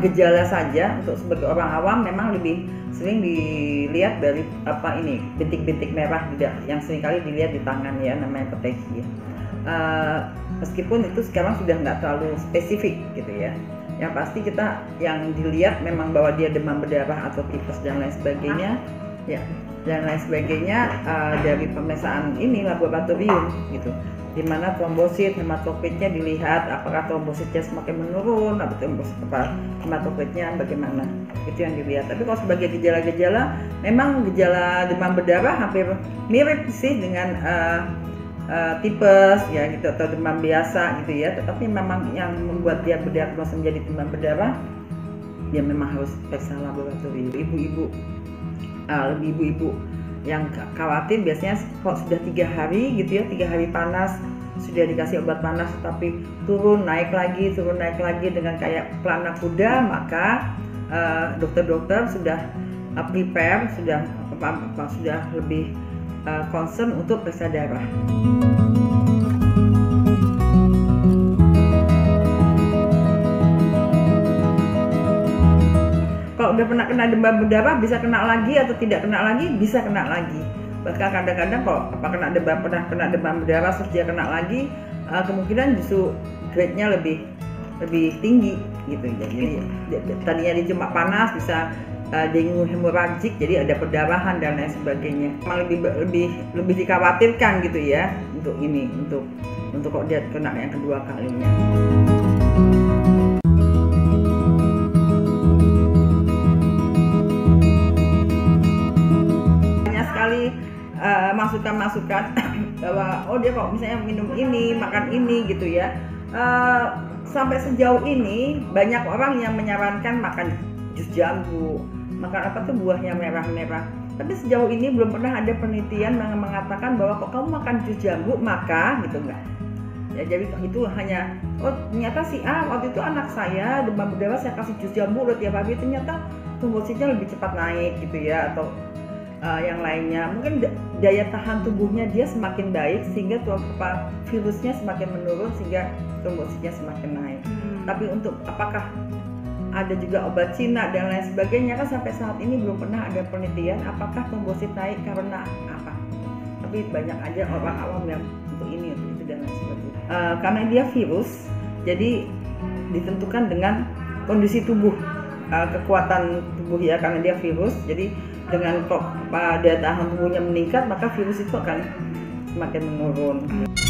gejala saja, untuk sebagai orang awam memang lebih sering dilihat dari bintik-bintik merah yang seringkali dilihat di tangan ya, namanya petechi. Meskipun itu sekarang sudah nggak terlalu spesifik gitu ya. Yang pasti kita yang dilihat memang bahwa dia demam berdarah atau tipes dan lain sebagainya, ya, dan lain sebagainya dari pemeriksaan ini laboratorium gitu. Di mana trombosit, hematokritnya dilihat apakah trombositnya semakin menurun atau hematokritnya bagaimana, itu yang dilihat. Tapi kalau sebagai gejala-gejala, memang gejala demam berdarah hampir mirip sih dengan tipes ya gitu, atau demam biasa gitu ya. Tetapi memang yang membuat dia berdiagnosa menjadi demam berdarah, dia memang harus periksa laboratorium. Ibu-ibu yang khawatir biasanya kalau sudah 3 hari gitu ya, 3 hari panas, sudah dikasih obat panas tapi turun naik lagi dengan kayak pelana kuda, maka dokter-dokter sudah prepare, sudah lebih concern untuk periksa darah. Kalau udah pernah kena demam berdarah, bisa kena lagi atau tidak kena lagi? Bisa kena lagi. Bahkan kadang-kadang kalau pernah kena demam berdarah terus dia kena lagi, kemungkinan justru grade-nya lebih tinggi gitu. Jadi tadinya dia cuma panas, bisa dengue hemoragik, jadi ada perdarahan dan lain sebagainya. Memang lebih dikhawatirkan gitu ya untuk kok dia kena yang kedua kalinya. Masukan bahwa dia kalau misalnya minum ini, makan ini gitu ya. Sampai sejauh ini banyak orang yang menyarankan makan jus jambu, makan buahnya merah-merah. Tapi sejauh ini belum pernah ada penelitian yang mengatakan bahwa kok kamu makan jus jambu maka gitu, enggak. Ya, jadi itu hanya ternyata si waktu itu anak saya demam berdarah, saya kasih jus jambu loh tiap hari, ternyata trombositnya lebih cepat naik gitu ya, atau yang lainnya mungkin daya tahan tubuhnya dia semakin baik sehingga virusnya semakin menurun sehingga trombositnya semakin naik. Tapi untuk apakah ada juga obat Cina dan lain sebagainya, kan sampai saat ini belum pernah ada penelitian apakah trombosit naik karena apa. Tapi banyak aja orang awam yang untuk ini, untuk itu dan lain sebagainya. Karena dia virus, jadi ditentukan dengan kondisi tubuh, kekuatan tubuh ya, karena dia virus. Jadi dengan daya tahan tubuhnya meningkat, maka virus itu akan semakin menurun.